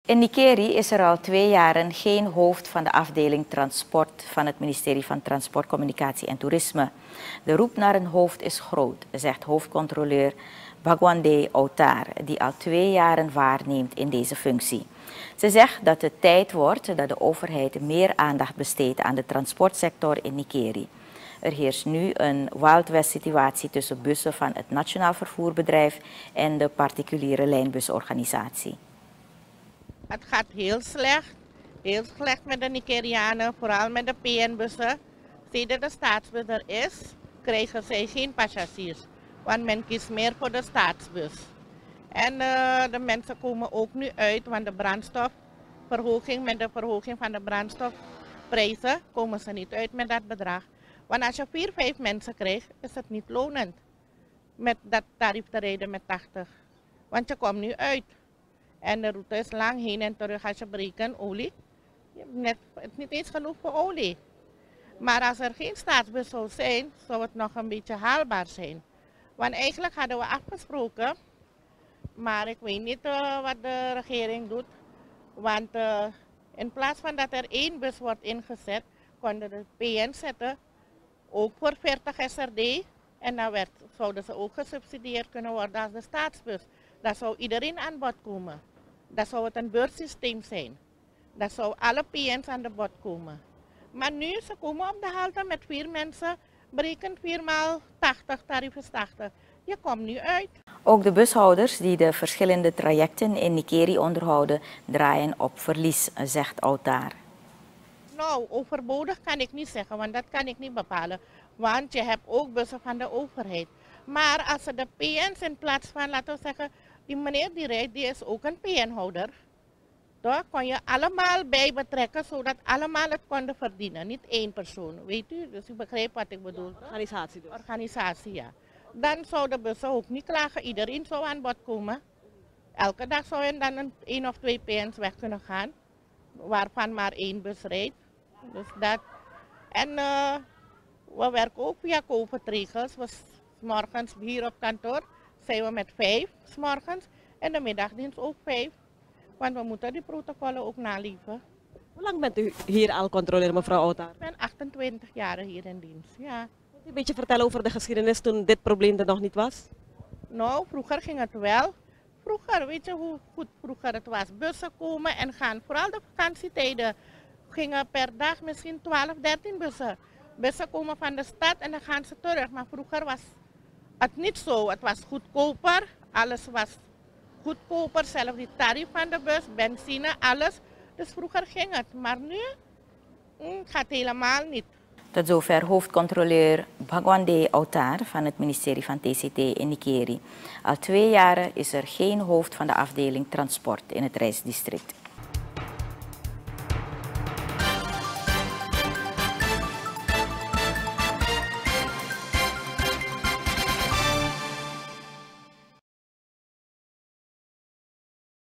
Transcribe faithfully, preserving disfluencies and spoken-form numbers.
In Nikeri is er al twee jaren geen hoofd van de afdeling transport van het ministerie van Transport, Communicatie en Toerisme. De roep naar een hoofd is groot, zegt hoofdcontroleur Bagwande Outar, die al twee jaren waarneemt in deze functie. Ze zegt dat het tijd wordt dat de overheid meer aandacht besteedt aan de transportsector in Nikeri. Er heerst nu een Wild West situatie tussen bussen van het Nationaal Vervoerbedrijf en de particuliere lijnbusorganisatie. Het gaat heel slecht, heel slecht met de Nikerianen, vooral met de P N-bussen. Sinds de staatsbus er is, krijgen zij geen passagiers, want men kiest meer voor de staatsbus. En uh, de mensen komen ook nu uit, want de brandstofverhoging, met de verhoging van de brandstofprijzen, komen ze niet uit met dat bedrag. Want als je vier, vijf mensen krijgt, is het niet lonend met dat tarief te rijden met tachtig. Want je komt nu uit. En de route is lang heen en terug als je berekent olie. Je hebt net, het is niet eens genoeg voor olie. Maar als er geen staatsbus zou zijn, zou het nog een beetje haalbaar zijn. Want eigenlijk hadden we afgesproken, maar ik weet niet uh, wat de regering doet. Want uh, in plaats van dat er één bus wordt ingezet, konden de P N zetten, ook voor veertig S R D. En dan werd, zouden ze ook gesubsidieerd kunnen worden als de staatsbus. Dan zou iedereen aan bod komen. Dan zou het een beurssysteem zijn. Dan zou alle P N's aan de bod komen. Maar nu, ze komen op de halte met vier mensen, berekend vier maal tachtig, tarief is tachtig. Je komt nu uit. Ook de bushouders die de verschillende trajecten in Nikeri onderhouden, draaien op verlies, zegt Outar. Nou, overbodig kan ik niet zeggen, want dat kan ik niet bepalen. Want je hebt ook bussen van de overheid. Maar als ze de P N's in plaats van, laten we zeggen, die meneer die rijdt, die is ook een P N-houder. Daar kon je allemaal bij betrekken, zodat allemaal het konden verdienen. Niet één persoon, weet u? Dus u begrijpt wat ik bedoel. Organisatie dus. Organisatie, ja. Dan zou de bussen ook niet klagen, iedereen zou aan bod komen. Elke dag zou er dan een, één of twee P N's weg kunnen gaan, waarvan maar één bus rijdt. Dus dat. En uh, we werken ook via COVID-regels. We, 's morgens hier op kantoor zijn we met vijf, 's morgens. En de middagdienst ook vijf. Want we moeten die protocollen ook naleven. Hoe lang bent u hier al controleur, mevrouw Outar? Ik ben achtentwintig jaar hier in dienst, ja. Kunt u een beetje vertellen over de geschiedenis toen dit probleem er nog niet was? Nou, vroeger ging het wel. Vroeger, weet je hoe goed vroeger het was? Bussen komen en gaan. Vooral de vakantietijden gingen per dag misschien twaalf, dertien bussen. Bussen komen van de stad en dan gaan ze terug. Maar vroeger was het niet zo. Het was goedkoper. Alles was goedkoper. Zelfs die tarief van de bus, benzine, alles. Dus vroeger ging het. Maar nu mm, gaat het helemaal niet. Tot zover hoofdcontroleur Bagwande Outar van het ministerie van T C T in Nikeri. Al twee jaren is er geen hoofd van de afdeling transport in het reisdistrict.